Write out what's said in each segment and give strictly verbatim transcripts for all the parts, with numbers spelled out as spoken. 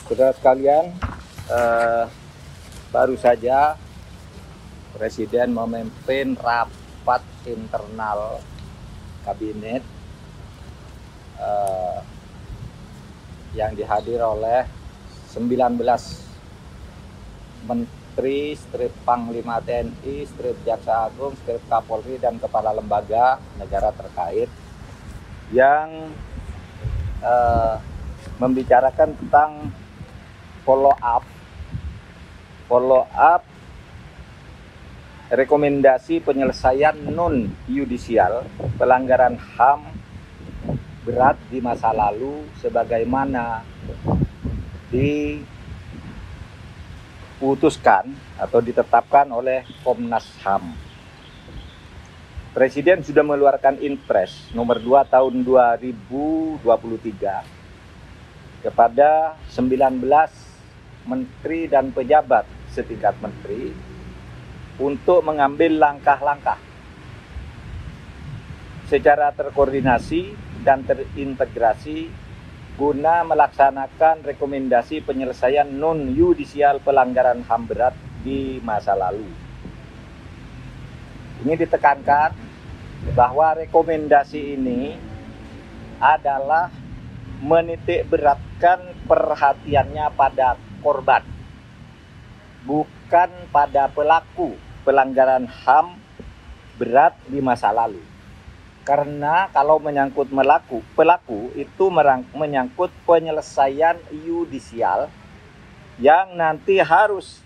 Saudara sekalian, eh, baru saja Presiden memimpin rapat internal kabinet eh, yang dihadir oleh sembilan belas Menteri, Strip Panglima T N I, Strip Jaksa Agung, Strip Kapolri, dan Kepala Lembaga Negara terkait yang eh, membicarakan tentang follow up follow up rekomendasi penyelesaian non yudisial pelanggaran H A M berat di masa lalu sebagaimana diputuskan atau ditetapkan oleh Komnas H A M. Presiden sudah mengeluarkan Inpres nomor dua tahun dua ribu dua puluh tiga kepada sembilan belas menteri dan pejabat setingkat menteri untuk mengambil langkah-langkah secara terkoordinasi dan terintegrasi guna melaksanakan rekomendasi penyelesaian non-yudisial pelanggaran H A M berat di masa lalu. Ini ditekankan bahwa rekomendasi ini adalah menitik beratkan perhatiannya pada korban, bukan pada pelaku pelanggaran H A M berat di masa lalu. Karena kalau menyangkut melaku, pelaku itu merang, menyangkut penyelesaian yudisial yang nanti harus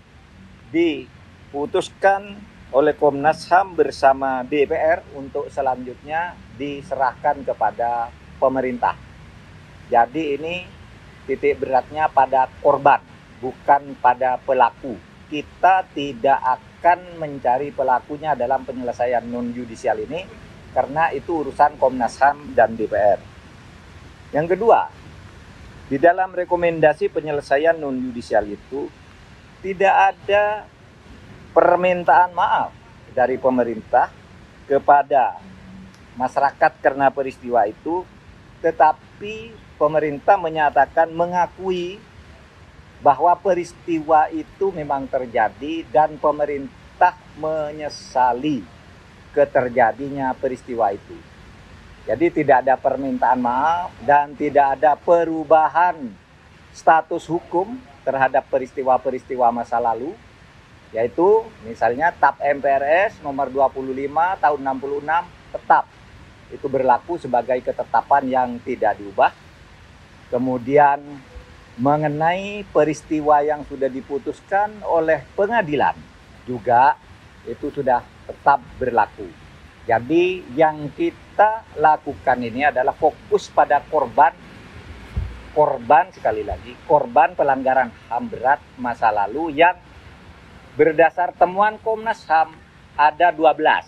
diputuskan oleh Komnas H A M bersama D P R untuk selanjutnya diserahkan kepada pemerintah. Jadi ini titik beratnya pada korban, bukan pada pelaku. Kita tidak akan mencari pelakunya dalam penyelesaian non-yudisial ini, karena itu urusan Komnas H A M dan D P R. Yang kedua, di dalam rekomendasi penyelesaian non-yudisial itu tidak ada permintaan maaf dari pemerintah kepada masyarakat karena peristiwa itu, tetapi pemerintah menyatakan mengakui bahwa peristiwa itu memang terjadi dan pemerintah menyesali keterjadinya peristiwa itu. Jadi tidak ada permintaan maaf dan tidak ada perubahan status hukum terhadap peristiwa-peristiwa masa lalu, yaitu misalnya T A P M P R S nomor dua puluh lima tahun enam puluh enam tetap itu berlaku sebagai ketetapan yang tidak diubah. Kemudian mengenai peristiwa yang sudah diputuskan oleh pengadilan juga itu sudah tetap berlaku. Jadi yang kita lakukan ini adalah fokus pada korban, korban sekali lagi, korban pelanggaran H A M berat masa lalu yang berdasar temuan Komnas H A M ada dua belas.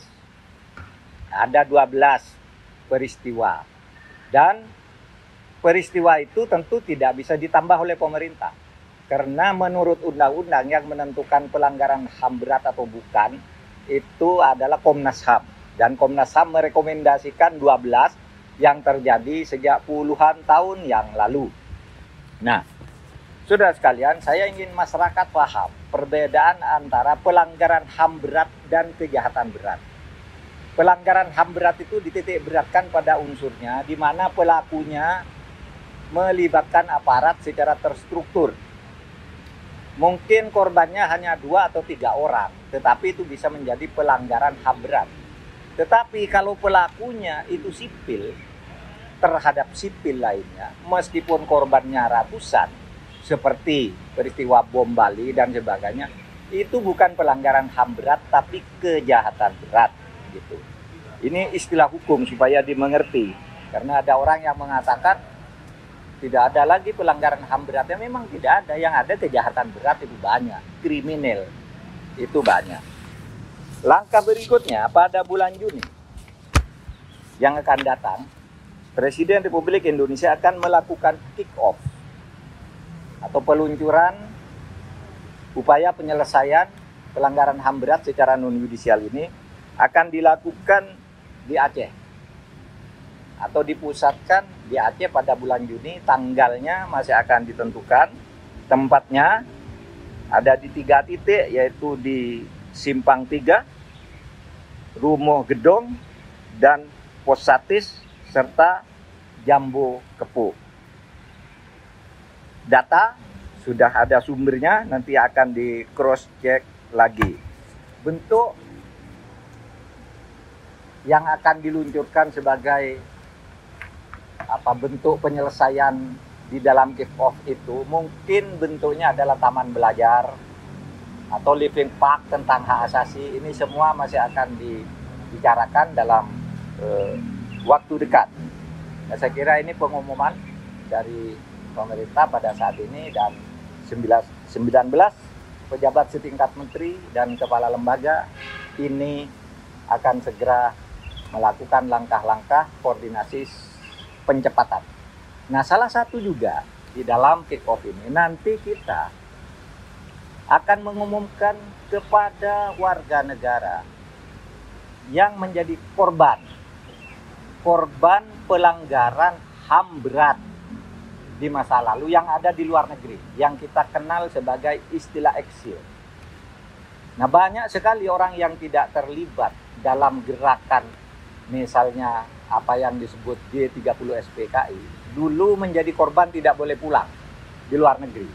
Ada dua belas peristiwa. Dan peristiwa itu tentu tidak bisa ditambah oleh pemerintah. Karena menurut undang-undang yang menentukan pelanggaran H A M berat atau bukan, itu adalah Komnas H A M. Dan Komnas H A M merekomendasikan dua belas yang terjadi sejak puluhan tahun yang lalu. Nah, saudara sekalian, saya ingin masyarakat paham perbedaan antara pelanggaran H A M berat dan kejahatan berat. Pelanggaran H A M berat itu dititik beratkan pada unsurnya, di mana pelakunya melibatkan aparat secara terstruktur. Mungkin korbannya hanya dua atau tiga orang, tetapi itu bisa menjadi pelanggaran H A M berat. Tetapi kalau pelakunya itu sipil, terhadap sipil lainnya, meskipun korbannya ratusan, seperti peristiwa bom Bali dan sebagainya, itu bukan pelanggaran H A M berat, tapi kejahatan berat. Gitu. Ini istilah hukum supaya dimengerti, karena ada orang yang mengatakan tidak ada lagi pelanggaran H A M berat. Ya memang tidak ada, yang ada kejahatan berat itu banyak, kriminal itu banyak. Langkah berikutnya pada bulan Juni yang akan datang, Presiden Republik Indonesia akan melakukan kick-off atau peluncuran upaya penyelesaian pelanggaran H A M berat secara non-yudisial ini akan dilakukan di Aceh atau dipusatkan di Aceh pada bulan Juni. Tanggalnya masih akan ditentukan, Tempatnya ada di tiga titik, yaitu di Simpang tiga, Rumo Gedong, dan Pos Satis, serta Jambu Kepu. Data sudah ada sumbernya, nanti akan di cross check lagi. Bentuk yang akan diluncurkan sebagai apa bentuk penyelesaian di dalam kick off itu mungkin bentuknya adalah taman belajar atau living park tentang hak asasi. Ini semua masih akan dibicarakan dalam eh, waktu dekat. Nah, saya kira ini pengumuman dari pemerintah pada saat ini, dan sembilan belas pejabat setingkat menteri dan kepala lembaga ini akan segera melakukan langkah-langkah koordinasi pencepatan. Nah, salah satu juga di dalam kick off ini nanti kita akan mengumumkan kepada warga negara yang menjadi korban korban pelanggaran H A M berat di masa lalu yang ada di luar negeri, yang kita kenal sebagai istilah eksil. Nah, banyak sekali orang yang tidak terlibat dalam gerakan, misalnya apa yang disebut G tiga puluh S P K I, dulu menjadi korban tidak boleh pulang di luar negeri.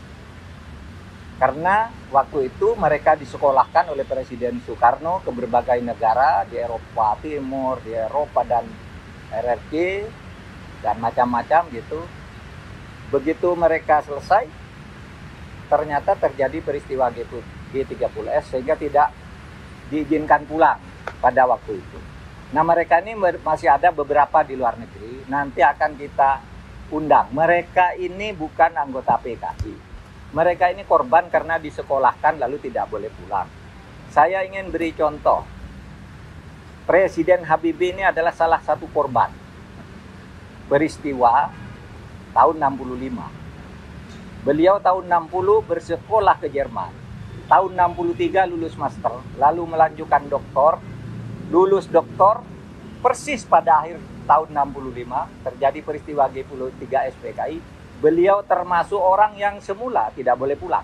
Karena waktu itu mereka disekolahkan oleh Presiden Soekarno ke berbagai negara di Eropa Timur, di Eropa dan R R C, dan macam-macam gitu. Begitu mereka selesai, ternyata terjadi peristiwa G tiga puluh S sehingga tidak diizinkan pulang pada waktu itu. Nah, mereka ini masih ada beberapa di luar negeri, nanti akan kita undang. Mereka ini bukan anggota P K I. Mereka ini korban karena disekolahkan lalu tidak boleh pulang. Saya ingin beri contoh. Presiden Habibie ini adalah salah satu korban peristiwa tahun enam puluh lima. Beliau tahun enam puluh bersekolah ke Jerman. Tahun enam puluh tiga lulus master, lalu melanjutkan doktor. Lulus doktor, persis pada akhir tahun enam puluh lima terjadi peristiwa G tiga S P K I. Beliau termasuk orang yang semula tidak boleh pulang.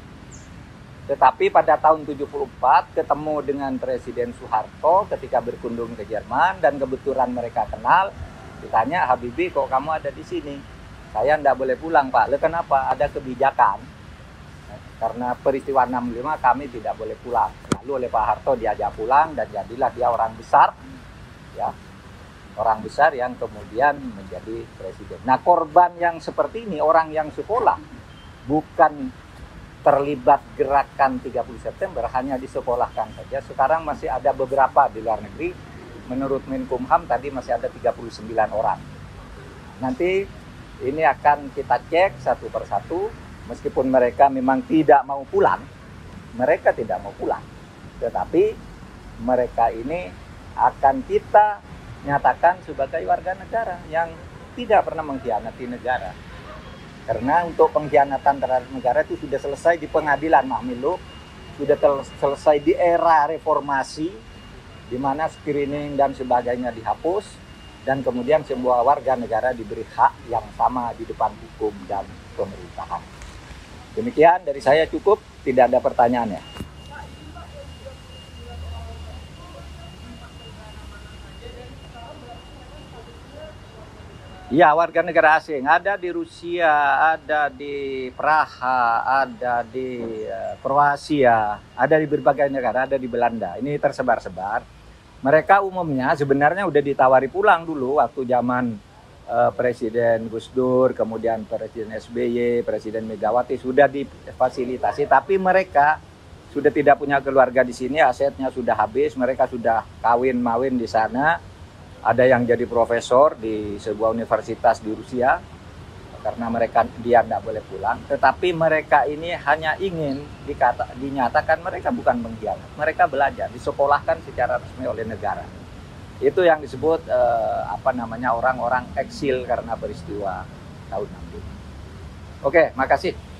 Tetapi pada tahun tujuh puluh empat ketemu dengan Presiden Soeharto ketika berkunjung ke Jerman, dan kebetulan mereka kenal. Ditanya, Habibie, kok kamu ada di sini? Saya tidak boleh pulang, Pak. Lalu kenapa? Ada kebijakan. Karena peristiwa enam puluh lima kami tidak boleh pulang. Lalu oleh Pak Harto diajak pulang, dan jadilah dia orang besar, ya, orang besar yang kemudian menjadi presiden. Nah, korban yang seperti ini, orang yang sekolah, bukan terlibat gerakan tiga puluh September, hanya disekolahkan saja. Sekarang masih ada beberapa di luar negeri. Menurut Menkumham tadi masih ada tiga puluh sembilan orang. Nanti ini akan kita cek satu persatu. Meskipun mereka memang tidak mau pulang, mereka tidak mau pulang. Tetapi mereka ini akan kita nyatakan sebagai warga negara yang tidak pernah mengkhianati negara. Karena untuk pengkhianatan terhadap negara itu sudah selesai di pengadilan Mahmiluk, sudah selesai di era reformasi, di mana screening dan sebagainya dihapus, dan kemudian semua warga negara diberi hak yang sama di depan hukum dan pemerintahan. Demikian dari saya, cukup, tidak ada pertanyaannya. Ya, warga negara asing ada di Rusia, ada di Praha, ada di uh, Kroasia, ada di berbagai negara, ada di Belanda. Ini tersebar-sebar. Mereka umumnya sebenarnya udah ditawari pulang dulu waktu zaman uh, Presiden Gus Dur, kemudian Presiden S B Y, Presiden Megawati, sudah difasilitasi. Tapi mereka sudah tidak punya keluarga di sini, asetnya sudah habis, mereka sudah kawin-mawin di sana. Ada yang jadi profesor di sebuah universitas di Rusia karena mereka dia tidak boleh pulang. Tetapi mereka ini hanya ingin dikata, dinyatakan mereka bukan pengkhianat. Mereka belajar, disekolahkan secara resmi oleh negara. Itu yang disebut eh, apa namanya orang-orang eksil karena peristiwa tahun enam puluh. Oke, makasih.